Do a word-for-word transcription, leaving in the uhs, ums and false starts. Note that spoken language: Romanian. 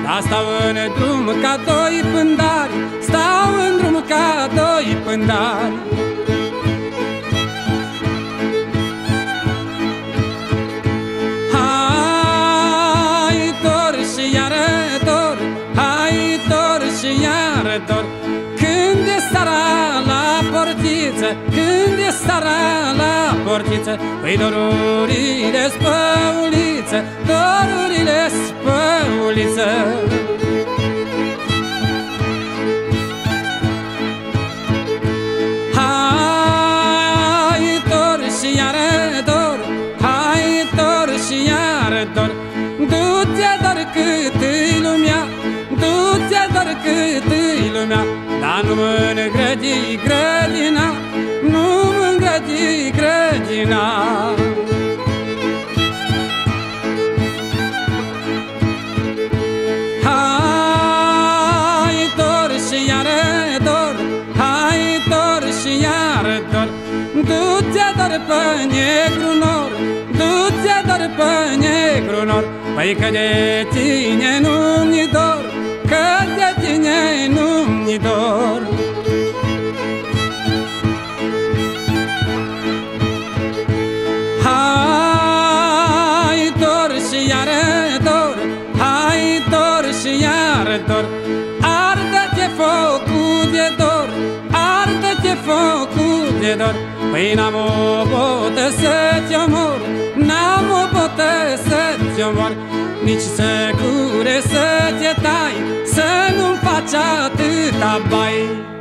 Stau în drum ca doi pândari, stau în drum ca doi pândari. Hai dor și iară dor, hai dor și iară dor. Când e seara la portiță, când e seara la portiță, păi dorurile-s pe uliță, dorurile-s pe uliță. Hai dor și iară dor, hai dor și iară dor. Du-te dor cât-i lumea, du-te dor cât-i lumea, dar nu mă-ngrădi grădina, nu mă-ngrădi grădina. Hai dor și iară dor, hai dor și iară dor. Du-te dor pe negru nor, du-te dor pe negru nor. Păi că de tine nu-mi dor, că de tine nu-mi dor. Hai dor și iară dor, hai dor și iară dor. Arde-te focul de dor, arde-te focul de dor. Păi n-am o botă să-ți omor, n-am o botă să-ți omor, nici să cure să te tai, să nu-mi faci atâta bai.